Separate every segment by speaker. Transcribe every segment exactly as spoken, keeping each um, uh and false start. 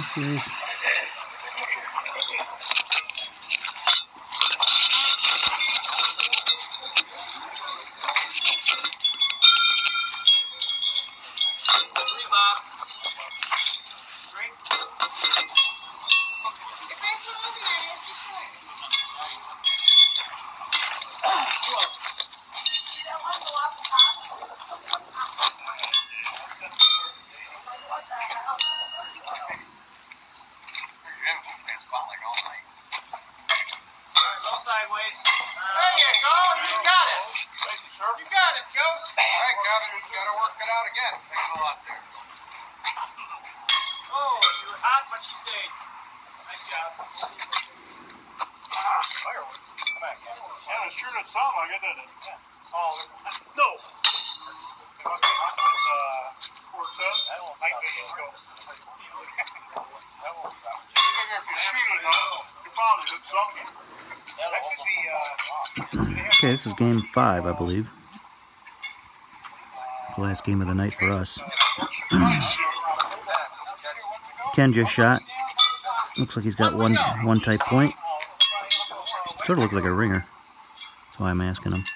Speaker 1: serious?
Speaker 2: Sideways. There you go. You got it. You got it, Ghost.
Speaker 3: All right, Kevin. You got to work it out again. Thanks a lot there.
Speaker 2: Oh, she was hot, but she stayed. Nice job. Ah, fireworks. Come back, Kevin.
Speaker 4: Yeah, it sure did sound like it, didn't it? Yeah. Oh,
Speaker 2: no.
Speaker 4: It must be hot with uh, Cortez. Night vision scope.
Speaker 2: That won't be back.
Speaker 4: Figure if you shoot it, you probably hit something.
Speaker 1: Okay, this is game five, I believe. The last game of the night for us. Ken just shot. Looks like he's got one one type point. Sort of looks like a ringer. That's why I'm asking him.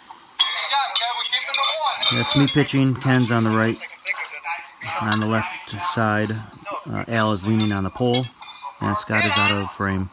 Speaker 1: That's me pitching. Ken's on the right. On the left side, uh, Al is leaning on the pole, and Scott is out of frame.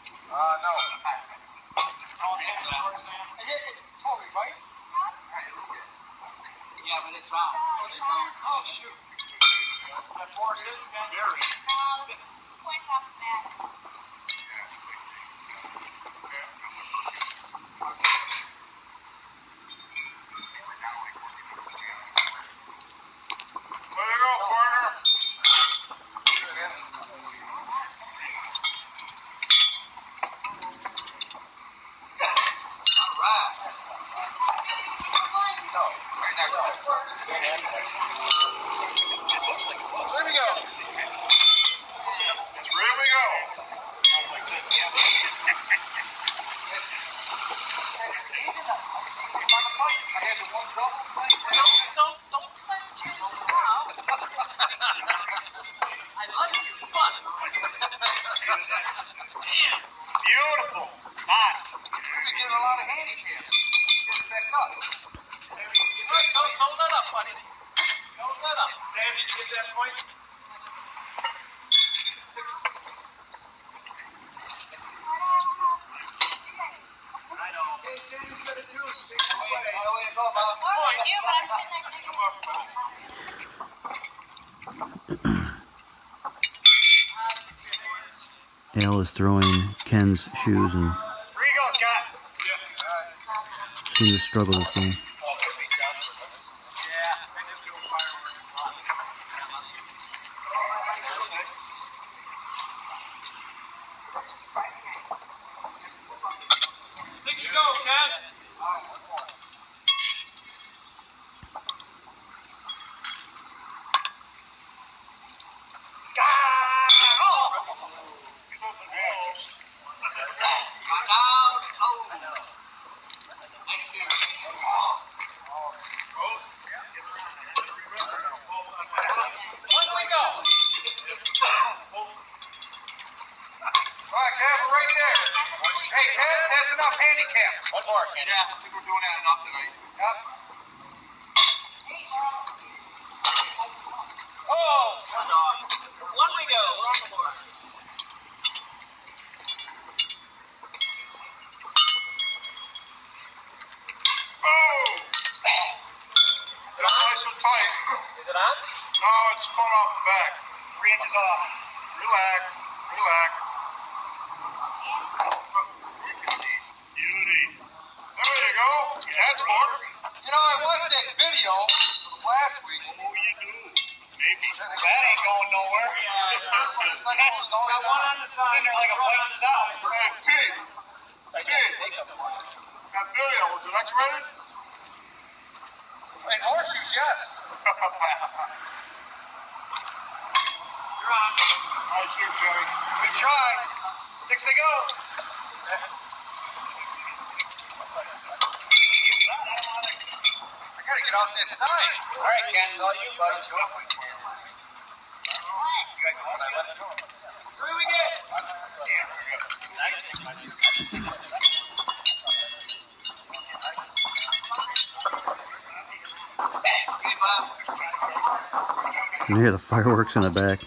Speaker 4: Beautiful. Hot.
Speaker 3: We're getting a lot of handicaps. Get back up.
Speaker 2: Don't hold that up, buddy. Hold that up. Sam, did you get that point? I know.
Speaker 3: Hey, Sammy's got a juice. Take it away. How do you go about it?
Speaker 5: Oh, I do, but I'm sitting next to you.
Speaker 1: Al is throwing Ken's shoes and
Speaker 4: Here you go, Scott.
Speaker 1: seems to struggle this game.
Speaker 2: Six to go, Ken.
Speaker 3: One more, Ken. Yeah, I think we're doing that enough tonight. Yep.
Speaker 2: Oh, one off. One we go. One more.
Speaker 4: Oh! That's nice and tight.
Speaker 2: Is it on?
Speaker 4: No, it's coming off the back. Three inches off. Relax. Relax. Beauty. There you go. That's more.
Speaker 3: You know, I watched that video last week.
Speaker 4: Oh, you do. Maybe. That ain't going nowhere.
Speaker 2: Got one on the side.
Speaker 4: Sitting there like a white sow. Hey, Pete. Pete. That video, was it X-rated?
Speaker 3: And horseshoes, yes.
Speaker 2: You're on.
Speaker 4: Nice shoot, Joey.
Speaker 3: Good try. Six to go. I gotta get off that side. All right, Ken, it's all you, buddy.
Speaker 5: What?
Speaker 3: You guys want to
Speaker 1: You can hear the fireworks in the back.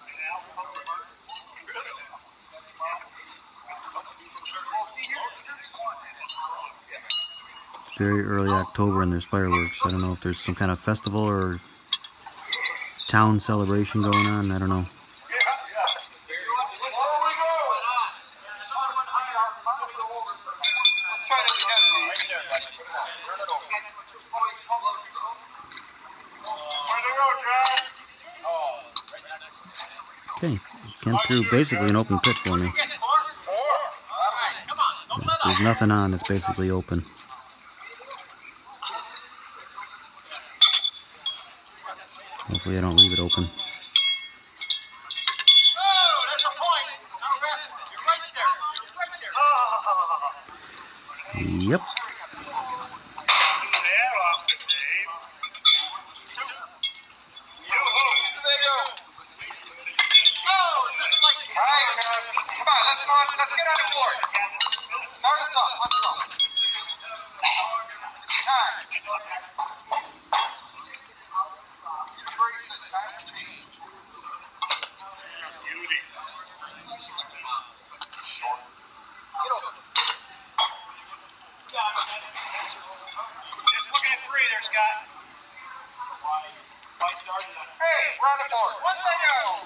Speaker 1: It's very early October and there's fireworks. I don't know if there's some kind of festival or town celebration going on. I don't know. Okay, came through basically an open pit for me. There's nothing on, it's basically open. Hopefully I don't leave it open. Yep.
Speaker 4: Just looking at three there, Scott. Hey, round of applause. One thing out.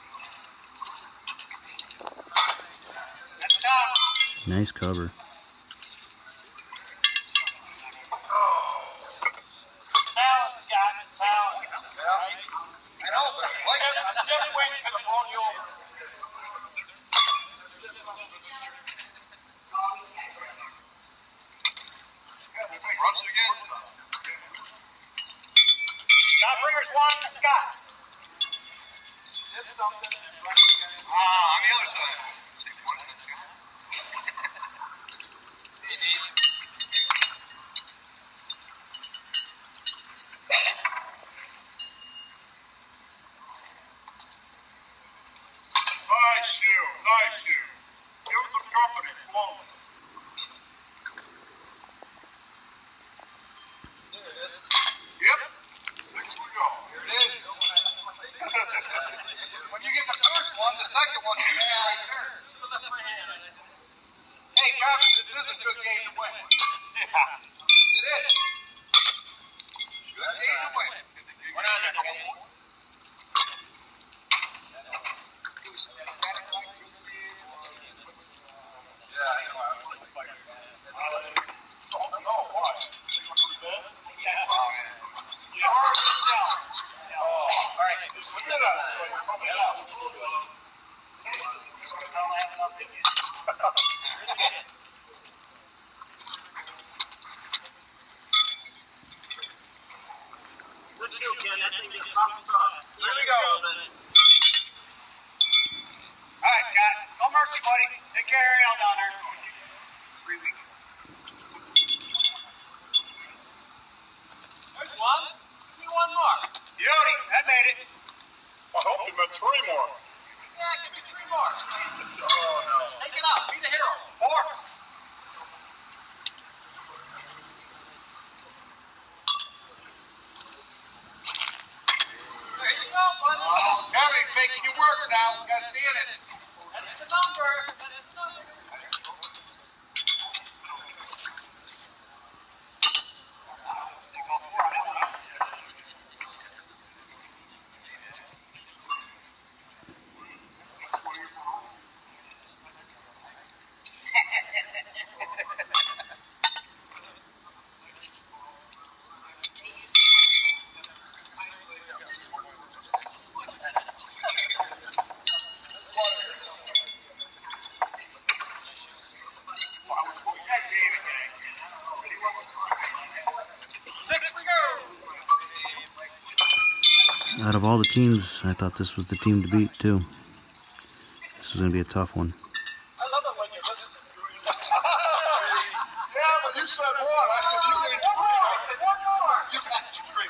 Speaker 4: That's top.
Speaker 1: Nice cover.
Speaker 2: Balance, Scott. Balance.
Speaker 3: I know, but like
Speaker 2: Just just wait for the ball you over.
Speaker 3: Runs it again.
Speaker 4: Top bringers one, Scott.
Speaker 2: Did something.
Speaker 3: Ah, on the other side. Take one, let's go. Hey, Dave.
Speaker 4: Nice shoe, nice shoe. Give them some company, flow. Yep. Six we go.
Speaker 3: Here it is. When you get the first one, the second one should be right there.
Speaker 4: Hey, Coach, this is a good game to win. Yeah.
Speaker 3: It is. Good game to win. One on there, come on. Yeah, I know. It's like,
Speaker 4: Oh, no, why?
Speaker 3: yeah. Oh, man. Oh, all right. Just look at that.
Speaker 2: Good shoot, Ken. That thing just popped up.
Speaker 3: Here we go.
Speaker 4: All right, Scott. No mercy, buddy. Take care of Ariel down there. Three weeks.
Speaker 2: There's one. Give me one more.
Speaker 4: Beauty, that made it.
Speaker 3: I hope you meant three more.
Speaker 2: Yeah, give me three more.
Speaker 3: Oh, no.
Speaker 2: Take it out. Be the hero.
Speaker 4: Four.
Speaker 2: There you go, buddy.
Speaker 3: Oh, Gary's making you work now. You gotta stay in it.
Speaker 2: That's the number. That's the number.
Speaker 1: Out of all the teams, I thought this was the team to beat too. This is going to be a tough one.
Speaker 2: I love it when you listen.
Speaker 3: Yeah, but you said one. I said you need three. I said one more. You got three.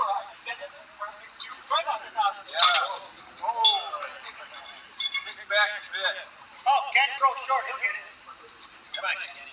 Speaker 2: Right on the top.
Speaker 3: Yeah. Oh. Bring me back a bit.
Speaker 4: Oh, Ken throw short. He'll get it.
Speaker 3: Come on, Kenny.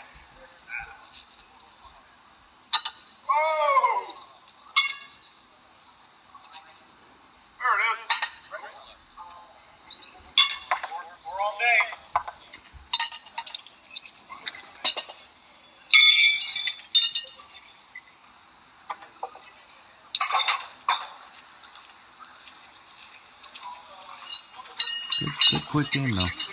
Speaker 4: Oh! There it is. Four, four all day.
Speaker 1: Good, good quick game though.